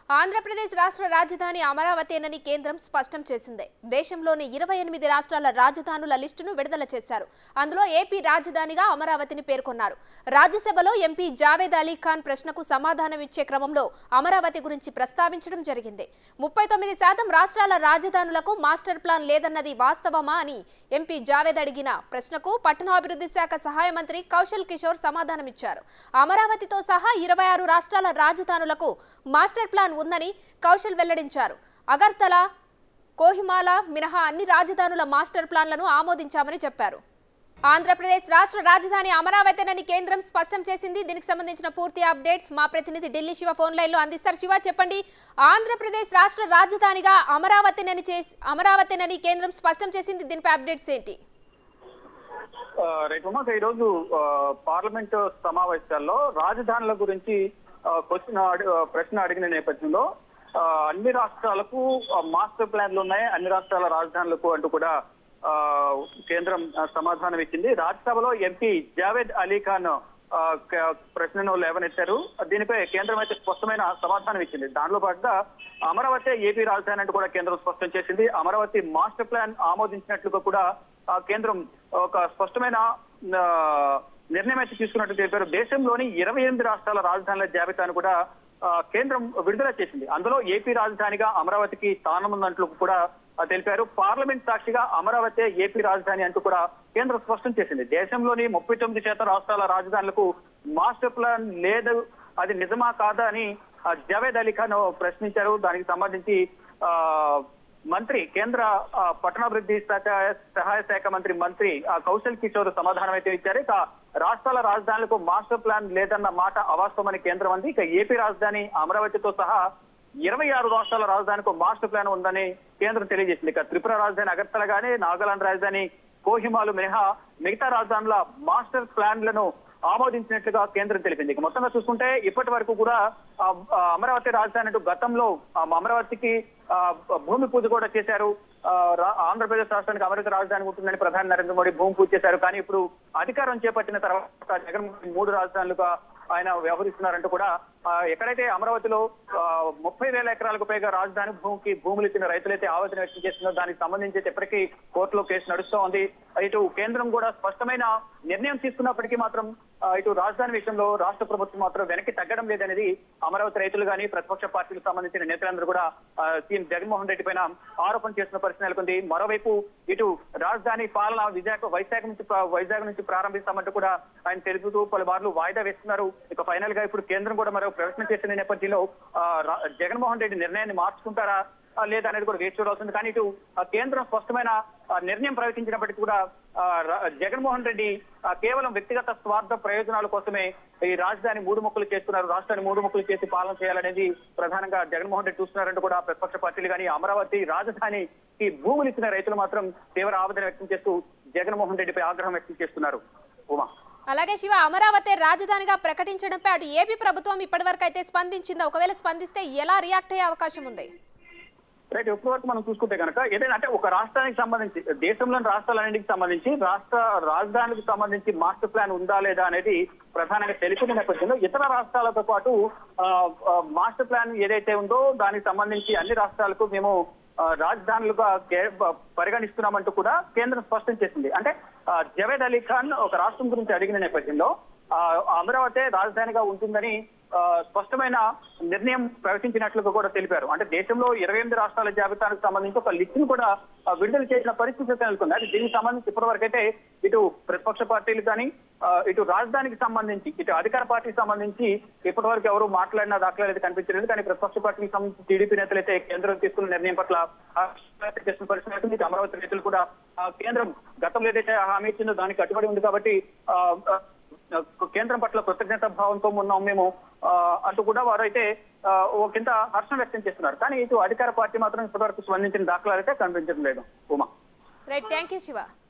ఆంధ్రప్రదేశ్ రాష్ట్ర రాజధాని అమరావతినని కేంద్రం స్పష్టం చేసింది. దేశంలోని 28 రాష్ట్రాల రాజధానుల లిస్టును విడుదల చేశారు. అందులో ఏపీ రాజధానిగా అమరావతిని పేర్కొన్నారు. రాజ్యసభలో ఎంపీ జావేద్ అలీ ఖాన్ ప్రశ్నకు సమాధానం ఇచ్చే క్రమంలో అమరావతి గురించి ప్రస్తావించడం జరిగింది. 39% రాష్ట్రాల రాజధానులకు మాస్టర్ ప్లాన్ లేదన్నది వాస్తవమా అని ఎంపీ జావేద్ అడిగిన ప్రశ్నకు పట్టణాభివృద్ధి శాఖ సహాయ మంత్రి కౌశల్ కిషోర్ సమాధానమిచ్చారు. అమరావతితో సహా 26 రాష్ట్రాల రాజధానులకు మాస్టర్ ప్లాన్ ఉందని కౌశల్ వెల్లడించారు. అగర్తల, కోహిమాల మినహా అన్ని రాజధానుల మాస్టర్ ప్లాన్లను ఆమోదించామని చెప్పారు. ఆంధ్రప్రదేశ్ రాష్ట్ర రాజధాని అమరావతినని కేంద్రం స్పష్టం చేసింది. దీనికి సంబంధించిన పూర్తి అప్డేట్స్ మా ప్రతినిధి ఢిల్లీ శివ ఫోన్ లైన్ లో అందిస్తారు. శివ, చెప్పండి. ఆంధ్రప్రదేశ్ రాష్ట్ర రాజధానిగా అమరావతినని కేంద్రం స్పష్టం చేసింది. దీనిపై అప్డేట్స్ ఏంటి? ఈరోజు పార్లమెంట్ సమావేశాల్లో రాజధానుల గురించి ప్రశ్న అడిగిన నేపథ్యంలో అన్ని రాష్ట్రాలకు మాస్టర్ ప్లాన్లు ఉన్నాయి, అన్ని రాష్ట్రాల రాజధానులకు అంటూ కూడా కేంద్రం సమాధానం ఇచ్చింది. రాజ్యసభలో ఎంపీ జావేద్ అలీ ఖాన్ ప్రశ్నను లేవనెత్తారు. దీనిపై కేంద్రం అయితే స్పష్టమైన సమాధానం ఇచ్చింది. దానిలో పాటుగా అమరావతి ఏపీ రాజధాని అంటూ కూడా కేంద్రం స్పష్టం చేసింది. అమరావతి మాస్టర్ ప్లాన్ ఆమోదించినట్లుగా కూడా కేంద్రం ఒక స్పష్టమైన నిర్ణయం అయితే తీసుకున్నట్టు తెలిపారు. దేశంలోని 28 రాష్ట్రాల రాజధానుల జాబితాను కూడా కేంద్రం విడుదల చేసింది. అందులో ఏపీ రాజధానిగా అమరావతికి స్థానం ఉన్నట్లు కూడా తెలిపారు. పార్లమెంట్ సాక్షిగా అమరావతి ఏపీ రాజధాని అంటూ కూడా కేంద్రం స్పష్టం చేసింది. దేశంలోని 39% రాష్ట్రాల రాజధానులకు మాస్టర్ ప్లాన్ లేదు, అది నిజమా కాదా అని జావేద్ అలీ ఖాన్ ప్రశ్నించారు. దానికి సంబంధించి మంత్రి కేంద్ర పట్టణాభివృద్ధి సహాయ శాఖ మంత్రి కౌశల్ కిషోర్ సమాధానం అయితే ఇచ్చారు. ఇక రాష్ట్రాల రాజధానులకు మాస్టర్ ప్లాన్ లేదన్న మాట అవాస్తవమని కేంద్రం అంది. ఇక ఏపీ రాజధాని అమరావతితో సహా 26 రాష్ట్రాల రాజధానికి మాస్టర్ ప్లాన్ ఉందని కేంద్రం తెలియజేసింది. ఇక త్రిపుర రాజధాని అగర్తల గానీ, నాగాలాండ్ రాజధాని కోహిమాలు మినహా మిగతా రాజధానుల మాస్టర్ ప్లాన్లను ఆమోదించినట్లుగా కేంద్రం తెలిపింది. ఇక మొత్తంగా చూసుకుంటే ఇప్పటి వరకు కూడా అమరావతి రాజధాని అంటూ గతంలో అమరావతికి భూమి పూజ కూడా చేశారు. ఆంధ్రప్రదేశ్ రాష్ట్రానికి అమరావతి రాజధాని ఉంటుందని ప్రధాని నరేంద్ర మోడీ భూమి పూజ చేశారు. కానీ ఇప్పుడు అధికారం చేపట్టిన తర్వాత జగన్ 3 రాజధానులుగా ఆయన వ్యవహరిస్తున్నారంటూ కూడా ఎక్కడైతే అమరావతిలో 30,000 ఎకరాలకు పైగా రాజధాని భూములు ఇచ్చిన రైతులైతే ఆవేదన వ్యక్తం చేస్తున్నారో దానికి సంబంధించి ఇప్పటికీ కోర్టులో కేసు నడుస్తూ ఉంది. ఇటు కేంద్రం కూడా స్పష్టమైన నిర్ణయం తీసుకున్నప్పటికీ మాత్రం ఇటు రాజధాని విషయంలో రాష్ట్ర ప్రభుత్వం మాత్రం వెనక్కి తగ్గడం లేదనేది అమరావతి రైతులు కానీ ప్రతిపక్ష పార్టీలకు సంబంధించిన నేతలందరూ కూడా సీఎం జగన్మోహన్ రెడ్డి పైన ఆరోపణ చేస్తున్న పరిస్థితి నెలకొంది. మరోవైపు ఇటు రాజధాని పాలన వైజాగ్ నుంచి ప్రారంభిస్తామంటూ కూడా ఆయన తెలుపుతూ పలుమార్లు వాయిదా వేస్తున్నారు. ఇక ఫైనల్ గా ఇప్పుడు కేంద్రం కూడా మరో ప్రశ్న చేసిన నేపథ్యంలో జగన్మోహన్ రెడ్డి నిర్ణయాన్ని మార్చుకుంటారా లేదా అనేది కూడా వేచి చూడాల్సింది. కానీ ఇటు కేంద్రం స్పష్టమైన నిర్ణయం ప్రకటించినప్పటికీ కూడా జగన్మోహన్ రెడ్డి కేవలం వ్యక్తిగత స్వార్థ ప్రయోజనాల కోసమే ఈ రాజధాని 3 ముక్కలు చేస్తున్నారు, రాష్ట్రాన్ని 3 ముక్కలు చేసి పాలన చేయాలనేది ప్రధానంగా జగన్మోహన్ రెడ్డి చూస్తున్నారంటూ కూడా ప్రతిపక్ష పార్టీలు కానీ అమరావతి రాజధానికి భూములు ఇచ్చిన రైతులు మాత్రం తీవ్ర ఆవేదన వ్యక్తం చేస్తూ జగన్మోహన్ రెడ్డిపై ఆగ్రహం వ్యక్తం చేస్తున్నారు. ఉమా, అలాగే శివ, అమరావతి రాజధానిగా ప్రకటించడంపై అటు ఏపీ ప్రభుత్వం ఇప్పటివరకు అయితే స్పందించిందా? ఒకవేళ స్పందిస్తే ఎలా రియాక్ట్ అయ్యే అవకాశం ఉంది? రైట్, ఇప్పటి వరకు మనం చూసుకుంటే కనుక ఏదైనా అంటే ఒక రాష్ట్రానికి సంబంధించి దేశంలోని రాష్ట్రాలన్నింటికి సంబంధించి రాష్ట్ర రాజధానికి సంబంధించి మాస్టర్ ప్లాన్ ఉందా లేదా అనేది ప్రధానంగా తెలిసిన నేపథ్యంలో ఇతర రాష్ట్రాలతో పాటు మాస్టర్ ప్లాన్ ఏదైతే ఉందో దానికి సంబంధించి అన్ని రాష్ట్రాలకు మేము రాజధానులుగా పరిగణిస్తున్నామంటూ కూడా కేంద్రం స్పష్టం చేసింది. అంటే జావేద్ అలీ ఖాన్ ఒక రాష్ట్రం గురించి అడిగిన నేపథ్యంలో అమరావతి రాజధానిగా ఉంటుందని స్పష్టమైన నిర్ణయం ప్రకటించినట్లుగా కూడా తెలిపారు. అంటే దేశంలో 28 రాష్ట్రాల జాబితాకు సంబంధించి ఒక లిస్ట్ ను కూడా విడుదల చేసిన పరిస్థితి నెలకొంది. అంటే దీనికి సంబంధించి ఇప్పటి వరకు అయితే ఇటు ప్రతిపక్ష పార్టీలు కానీ ఇటు రాజధానికి సంబంధించి ఇటు అధికార పార్టీకి సంబంధించి ఇప్పటి వరకు ఎవరు మాట్లాడినా దాఖలాలు అయితే కనిపించలేదు. కానీ ప్రతిపక్ష పార్టీకి సంబంధించి టీడీపీ నేతలు అయితే కేంద్రం తీసుకున్న నిర్ణయం పట్ల చేసిన పరిస్థితి అమరావతి రైతులు కూడా కేంద్రం గతంలో ఏదైతే హామీ ఇచ్చిందో దానికి కట్టుబడి ఉంది కాబట్టి కేంద్రం పట్ల కృతజ్ఞత భావంతో ఉన్నాం మేము అంటూ కూడా వారు అయితే ఒకంత హర్షం వ్యక్తం చేస్తున్నారు. కానీ ఇటు అధికార పార్టీ మాత్రం ఇప్పటివరకు స్పందించిన దాఖలాలు అయితే కనిపించడం లేదు. Uma, right, thank you Shiva.